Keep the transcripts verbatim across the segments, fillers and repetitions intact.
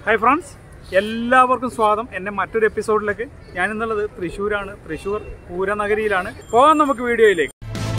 Hi friends, എല്ലാവർക്കും സ്വാഗതം. എൻ്റെ മറ്റൊരു എപ്പിസോഡിലേക്ക്. ഞാൻ ഇന്നുള്ളത് തൃശ്ശൂരാണ്. തൃശ്ശൂർ പൂരനഗരിയിലാണ്. പോകാം നമുക്ക് വീഡിയോയിലേക്ക്.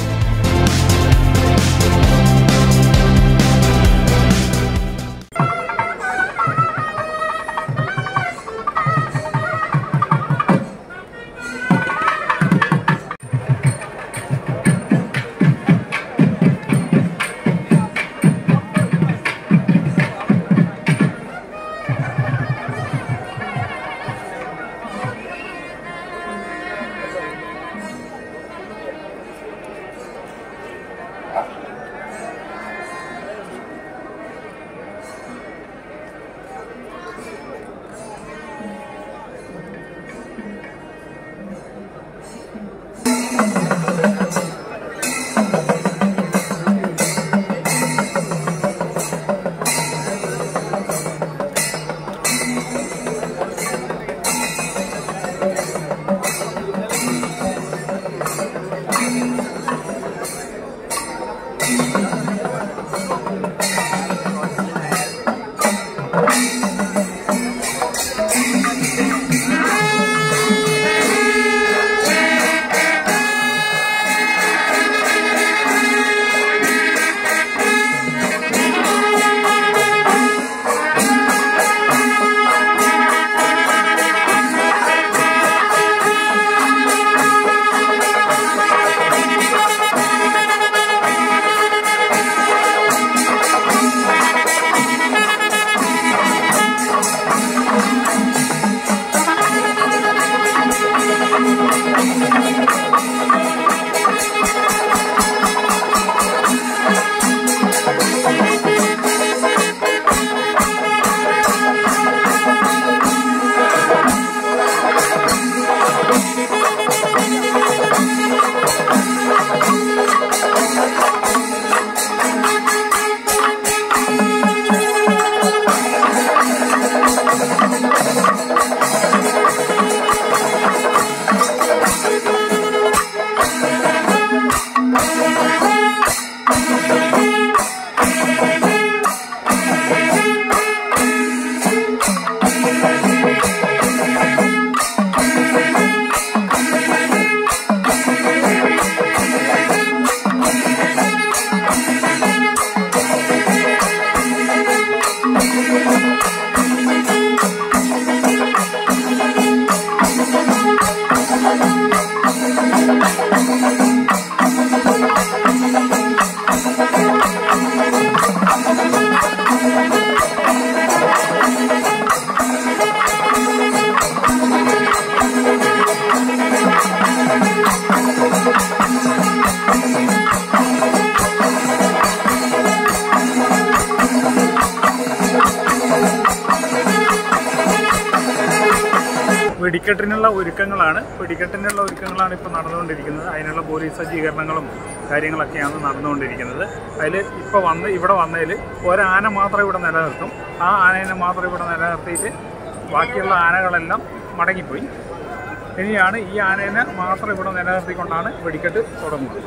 വെടിക്കെട്ടിനുള്ള ഒരുക്കങ്ങളാണ് വെടിക്കെട്ടിനുള്ള ഒരുക്കങ്ങളാണ് ഇപ്പോൾ നടന്നുകൊണ്ടിരിക്കുന്നത്. അതിനുള്ള പോലീസ് സജ്ജീകരണങ്ങളും കാര്യങ്ങളൊക്കെയാണ് നടന്നുകൊണ്ടിരിക്കുന്നത്. അതിൽ ഇപ്പോൾ വന്ന് ഇവിടെ വന്നതിൽ ഒരാന മാത്രം ഇവിടെ നിലനിർത്തും. ആ ആനേനെ മാത്രം ഇവിടെ നിലനിർത്തിയിട്ട് ബാക്കിയുള്ള ആനകളെല്ലാം മടങ്ങിപ്പോയി. ഇനിയാണ് ഈ ആനേനെ മാത്രം ഇവിടെ നിലനിർത്തിക്കൊണ്ടാണ് വെടിക്കെട്ട് തുടങ്ങുന്നത്.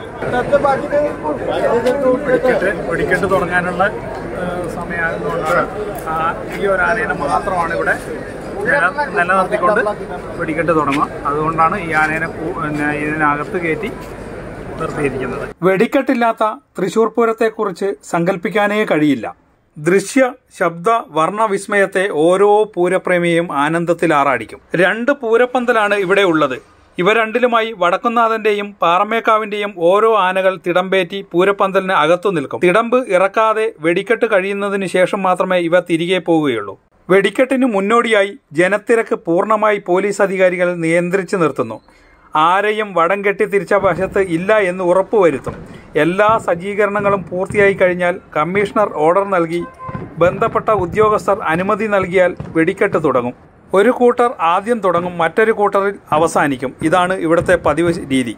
വെടിക്കെട്ട് വെടിക്കെട്ട് തുടങ്ങാനുള്ള സമയമായതുകൊണ്ടാണ് ഈ ഒരു ആനേനെ മാത്രമാണ് ഇവിടെ നിലനിർത്തിക്കൊണ്ട് വെടിക്കെട്ട് തുടങ്ങുക. അതുകൊണ്ടാണ് ഈ ആനേനെ ഇതിനകത്ത് കയറ്റി നിർത്തിയിരിക്കുന്നത്. വെടിക്കെട്ടില്ലാത്ത തൃശ്ശൂർ പൂരത്തെക്കുറിച്ച് സങ്കല്പിക്കാനേ കഴിയില്ല. ദൃശ്യ ശബ്ദ വർണ്ണ വിസ്മയത്തെ ഓരോ പൂരപ്രേമിയെയും ആനന്ദത്തിൽ ആറാടിക്കും. രണ്ട് പൂരപ്പന്തലാണ് ഇവിടെ ഉള്ളത്. ഇവ രണ്ടിലുമായി വടക്കുന്നാഥന്റെയും പാറമേക്കാവിന്റെയും ഓരോ ആനകൾ തിടമ്പേറ്റി പൂരപ്പന്തലിന് അകത്തു നിൽക്കും. തിടമ്പ് ഇറക്കാതെ വെടിക്കെട്ട് കഴിയുന്നതിന് ശേഷം മാത്രമേ ഇവ തിരികെ പോവുകയുള്ളൂ. വെടിക്കെട്ടിന് മുന്നോടിയായി ജനത്തിരക്ക് പൂർണ്ണമായി പോലീസ് അധികാരികൾ നിയന്ത്രിച്ചു നിർത്തുന്നു. ആരെയും വടം കെട്ടി തിരിച്ച വശത്ത് ഇല്ല എന്ന് ഉറപ്പുവരുത്തും. എല്ലാ സജ്ജീകരണങ്ങളും പൂർത്തിയായി കഴിഞ്ഞാൽ കമ്മീഷണർ ഓർഡർ നൽകി ബന്ധപ്പെട്ട ഉദ്യോഗസ്ഥർ അനുമതി നൽകിയാൽ വെടിക്കെട്ട് തുടങ്ങും. ഒരു കൂട്ടർ ആദ്യം തുടങ്ങും, മറ്റൊരു കൂട്ടറിൽ അവസാനിക്കും. ഇതാണ് ഇവിടുത്തെ പതിവ് രീതി.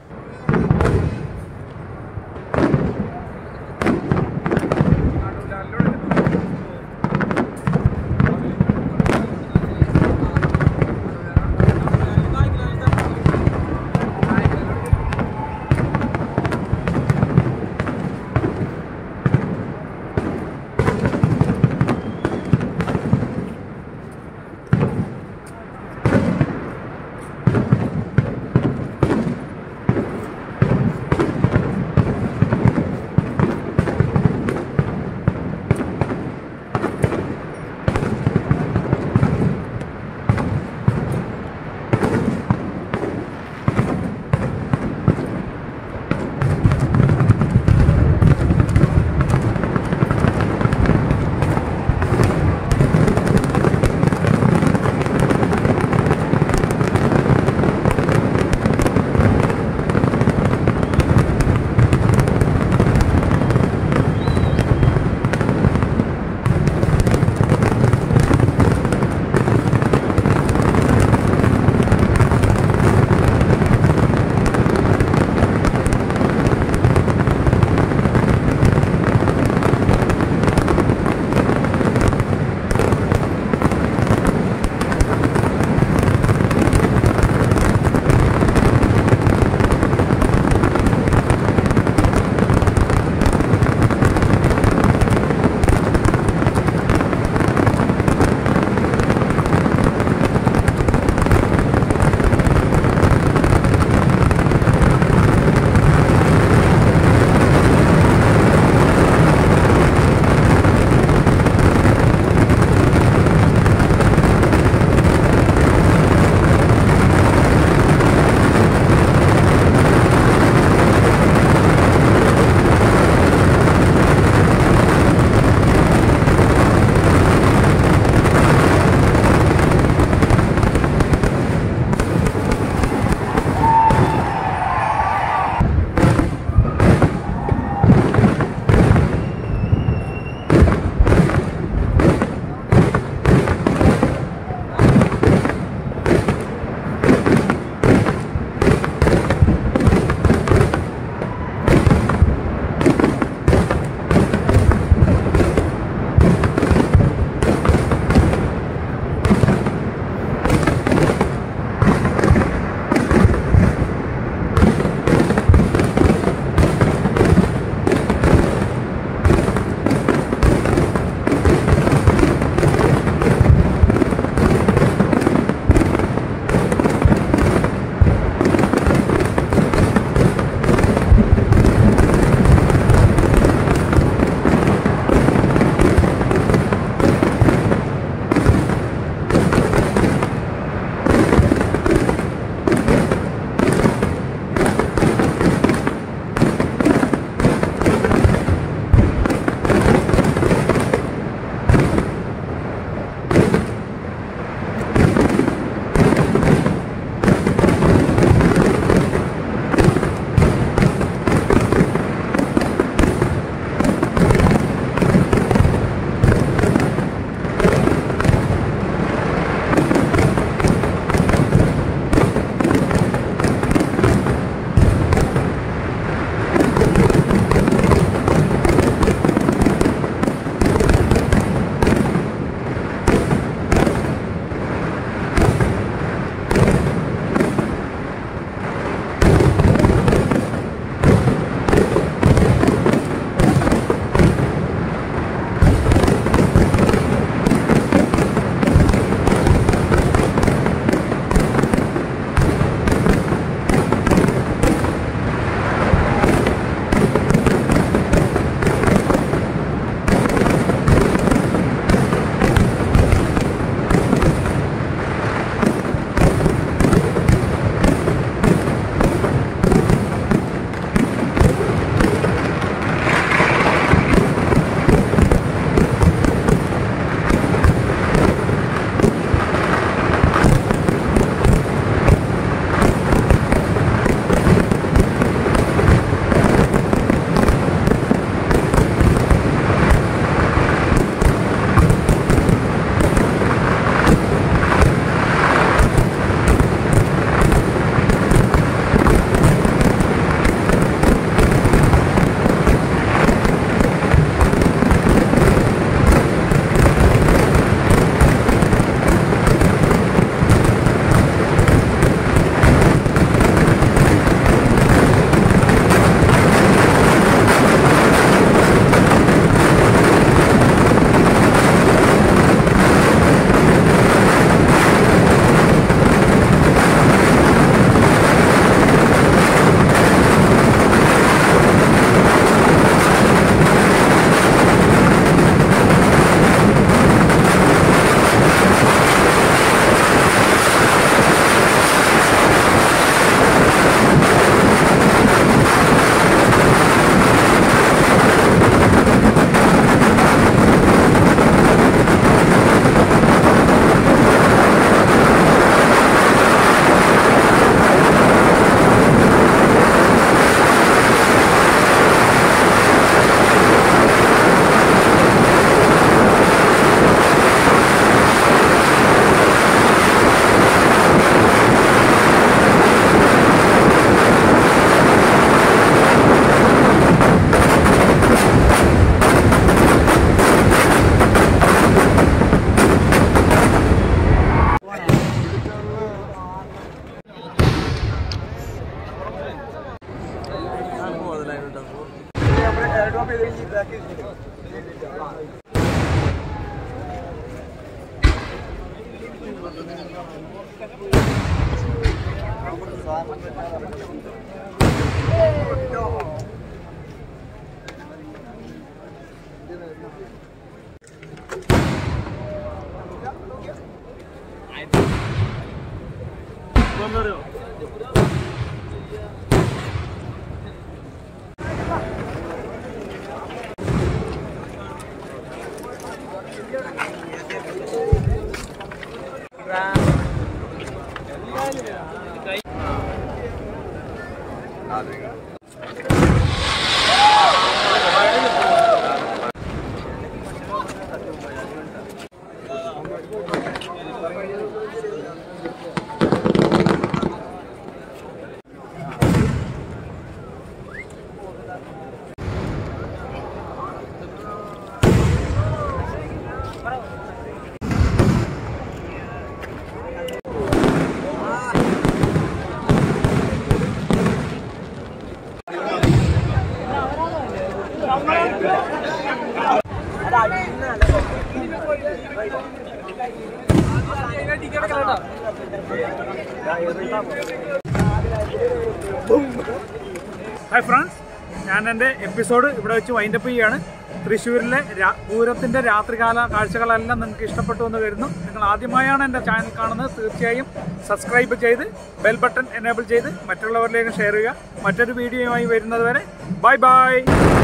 ഹായ് ഫ്രണ്ട്സ്, ഞാൻ എൻ്റെ എപ്പിസോഡ് ഇവിടെ വെച്ച് വൈൻഡപ്പ് ചെയ്യുകയാണ്. തൃശ്ശൂരിലെ പൂരത്തിൻ്റെ രാത്രികാല കാഴ്ചകളെല്ലാം നിങ്ങൾക്ക് ഇഷ്ടപ്പെട്ടു എന്ന് കരുതുന്നു. നിങ്ങൾ ആദ്യമായാണ് എൻ്റെ ചാനൽ കാണുന്നത്, തീർച്ചയായും സബ്സ്ക്രൈബ് ചെയ്ത് ബെൽ ബട്ടൺ എനേബിൾ ചെയ്ത് മറ്റുള്ളവരിലേക്ക് ഷെയർ ചെയ്യുക. മറ്റൊരു വീഡിയോയുമായി വരുന്നത് വരെ ബൈ ബൈ.